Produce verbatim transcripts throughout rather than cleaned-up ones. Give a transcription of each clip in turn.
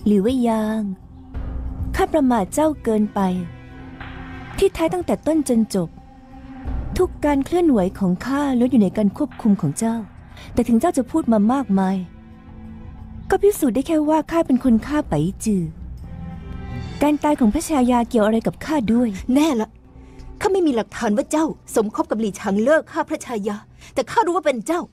หรือว่ายางข้าประมาทเจ้าเกินไปที่แท้ตั้งแต่ต้นจนจบทุกการเคลื่อนไหวของข้าล้วนอยู่ในการควบคุมของเจ้าแต่ถึงเจ้าจะพูดมามากมายก็พิสูจน์ได้แค่ว่าข้าเป็นคนฆ่าไปจือการตายของพระชายาเกี่ยวอะไรกับข้าด้วยแน่ละข้าไม่มีหลักฐานว่าเจ้าสมคบกับหลี่ฉางเลิกฆ่าพระชายาแต่ข้ารู้ว่าเป็นเจ้า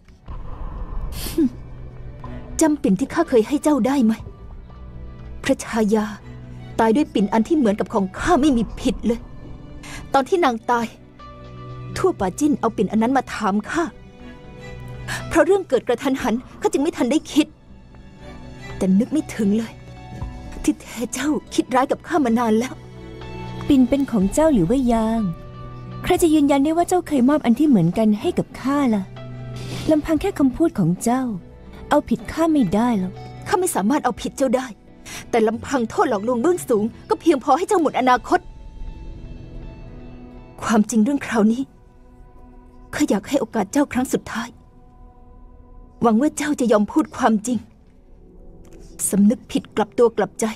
จำปิ่นที่ข้าเคยให้เจ้าได้ไหมพระชายาตายด้วยปิ่นอันที่เหมือนกับของข้าไม่มีผิดเลยตอนที่นางตายทั่วป่าจิ้นเอาปิ่นอันนั้นมาถามข้าเพราะเรื่องเกิดกระทันหันข้าจึงไม่ทันได้คิดแต่นึกไม่ถึงเลยที่แท้เจ้าคิดร้ายกับข้ามานานแล้วปิ่นเป็นของเจ้าหรือว่ายางใครจะยืนยันได้ว่าเจ้าเคยมอบอันที่เหมือนกันให้กับข้าล่ะลำพังแค่คำพูดของเจ้าเอาผิดข้าไม่ได้หรอกข้าไม่สามารถเอาผิดเจ้าได้แต่ลำพังโทษหลอกลวงเบื้องสูงก็เพียงพอให้เจ้าหมดอนาคตความจริงเรื่องคราวนี้ข้าอยากให้โอกาสเจ้าครั้งสุดท้ายหวังว่าเจ้าจะยอมพูดความจริงสำนึกผิดกลับตัวกลับใจ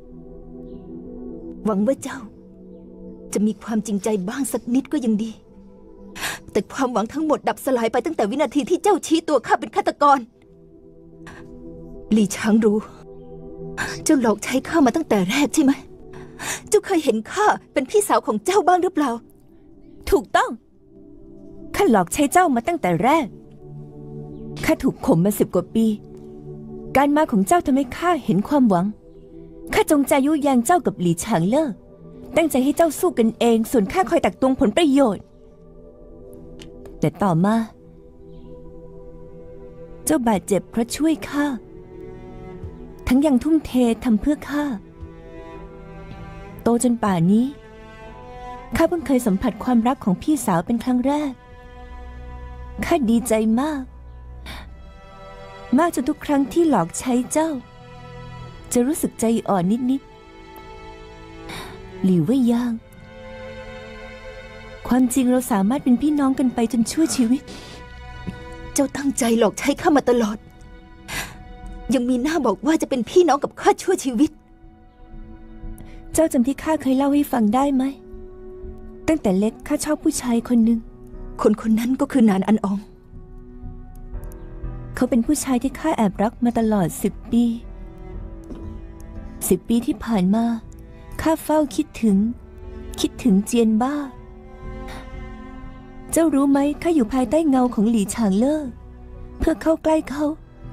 หวังว่าเจ้าจะมีความจริงใจบ้างสักนิดก็ยังดีแต่ความหวังทั้งหมดดับสลายไปตั้งแต่วินาทีที่เจ้าชี้ตัวข้าเป็นฆาตกรหลี่ช้างรู้เจ้าหลอกใช้ข้ามาตั้งแต่แรกใช่ไหมเจ้าเคยเห็นข้าเป็นพี่สาวของเจ้าบ้างหรือเปล่าถูกต้องข้าหลอกใช้เจ้ามาตั้งแต่แรกข้าถูกข่มมาสิบกว่าปีการมาของเจ้าทำให้ข้าเห็นความหวังข้าจงใจยุยงเจ้ากับหลี่ฉางเล่อตั้งใจให้เจ้าสู้กันเองส่วนข้าคอยตักตวงผลประโยชน์แต่ต่อมาเจ้าบาดเจ็บเพราะช่วยข้าทั้งยังทุ่มเททำเพื่อข้าโตจนป่านนี้ข้าเพิ่งเคยสัมผัสความรักของพี่สาวเป็นครั้งแรกข้าดีใจมากมากจนทุกครั้งที่หลอกใช้เจ้าจะรู้สึกใจอ่อนนิดๆหรือว่ายางความจริงเราสามารถเป็นพี่น้องกันไปจนชั่วชีวิตเจ้าตั้งใจหลอกใช้ข้ามาตลอดยังมีหน้าบอกว่าจะเป็นพี่น้องกับข้าชั่วชีวิตเจ้าจำที่ข้าเคยเล่าให้ฟังได้ไหมตั้งแต่เล็กข้าชอบผู้ชายคนหนึ่งคนคนนั้นก็คือนานอันอองเขาเป็นผู้ชายที่ข้าแอบรักมาตลอดสิบปีสิบปีที่ผ่านมาข้าเฝ้าคิดถึงคิดถึงเจียนบ้าเจ้ารู้ไหมข้าอยู่ภายใต้เงาของหลี่ฉางเล่อเพื่อเข้าใกล้เขา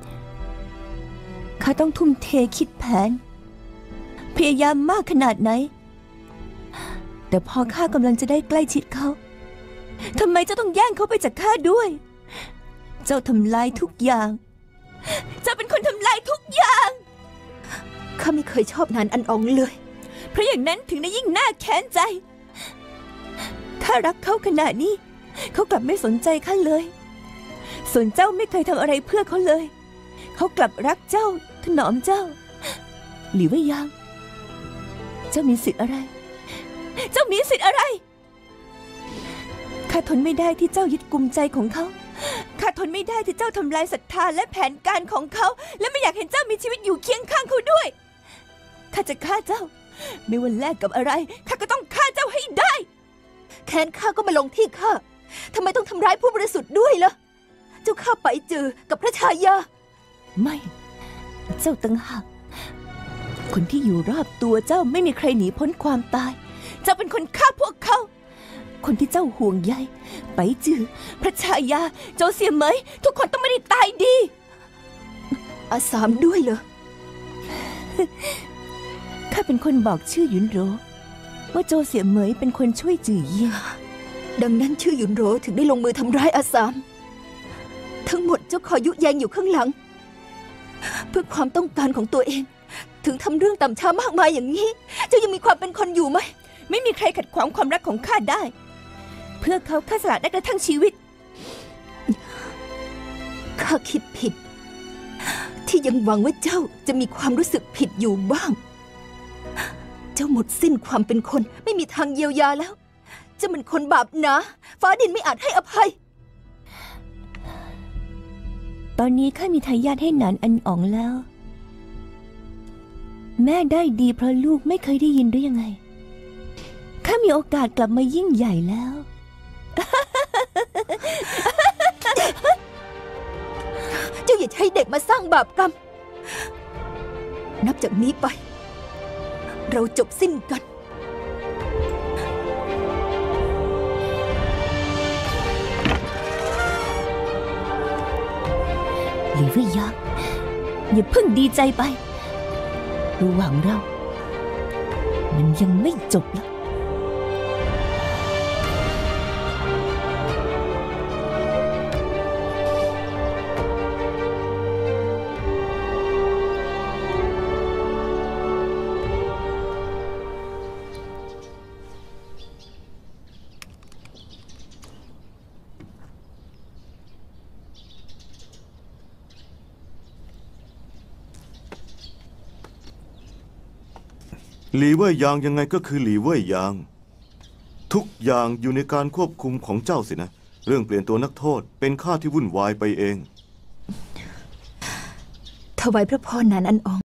ข้าต้องทุ่มเทคิดแผนพยายามมากขนาดไหนแต่พอข้ากำลังจะได้ใกล้ชิดเขาทำไมเจ้าต้องแย่งเขาไปจากข้าด้วยเจ้าทำลายทุกอย่างเจ้าเป็นคนทำลายทุกอย่างข้าไม่เคยชอบนานอันอองเลยเพราะอย่างนั้นถึงได้ยิ่งน่าแค้นใจข้ารักเขาขนาดนี้เขากลับไม่สนใจข้าเลยส่วนเจ้าไม่เคยทำอะไรเพื่อเขาเลยเขากลับรักเจ้าถนอมเจ้าหรือว่ายังเจ้ามีสิทธิ์อะไรเจ้ามีสิทธิ์อะไรข้าทนไม่ได้ที่เจ้ายึดกุมใจของเขาข้าทนไม่ได้ที่เจ้าทำลายศรัทธาและแผนการของเขาและไม่อยากเห็นเจ้ามีชีวิตอยู่เคียงข้างเขาด้วยข้าจะฆ่าเจ้าไม่ว่าแลกกับอะไรข้าก็ต้องฆ่าเจ้าให้ได้แค้นข้าก็มาลงที่ข้าทำไมต้องทำร้ายผู้บริสุทธิ์ด้วยล่ะเจ้าฆ่าไปจือกับพระชายาไม่เจ้าตั้งหากคนที่อยู่รอบตัวเจ้าไม่มีใครหนีพ้นความตายเจ้าเป็นคนฆ่าพวกเขาคนที่เจ้าห่วงใยไปจือพระชายาโจเสียเหมยทุกคนต้องไม่ได้ตายดีอาสามด้วยเหรอข้าเป็นคนบอกชื่อหยุนโรว่าโจเสียเหมยเป็นคนช่วยจื่อเยี่ยงดังนั้นชื่อหยุนโรถึงได้ลงมือทำร้ายอาสามทั้งหมดเจ้าคอยยุแยงอยู่ข้างหลังเพื่อความต้องการของตัวเองถึงทำเรื่องต่ำช้ามากมายอย่างนี้เจ้ายังมีความเป็นคนอยู่ไหมไม่มีใครขัดขวางความรักของข้าได้เพื่อเขาข้าสละได้กระทั่งชีวิตข้าคิดผิดที่ยังหวังว่าเจ้าจะมีความรู้สึกผิดอยู่บ้างเจ้าหมดสิ้นความเป็นคนไม่มีทางเยียวยาแล้วเจ้าเป็นคนบาปหนาฟ้าดินไม่อาจให้อภัยตอนนี้ข้ามีทายาทให้หนานอันอ๋องแล้วแม่ได้ดีเพราะลูกไม่เคยได้ยินหรือยังไงข้ามีโอกาสกลับมายิ่งใหญ่แล้วเจ้าอย่าใช้เด็กมาสร้างบาปกรรม นับจากนี้ไป เราจบสิ้นกันหรือว่ายังอย่าเพิ่งดีใจไประหว่างเรา มันยังไม่จบหรอกหลีเว่ยยางยังไงก็คือหลีเว่ยยาง ทุกอย่างอยู่ในการควบคุมของเจ้าสินะ เรื่องเปลี่ยนตัวนักโทษเป็นข้าที่วุ่นวายไปเองถวายพระพรนานอันออง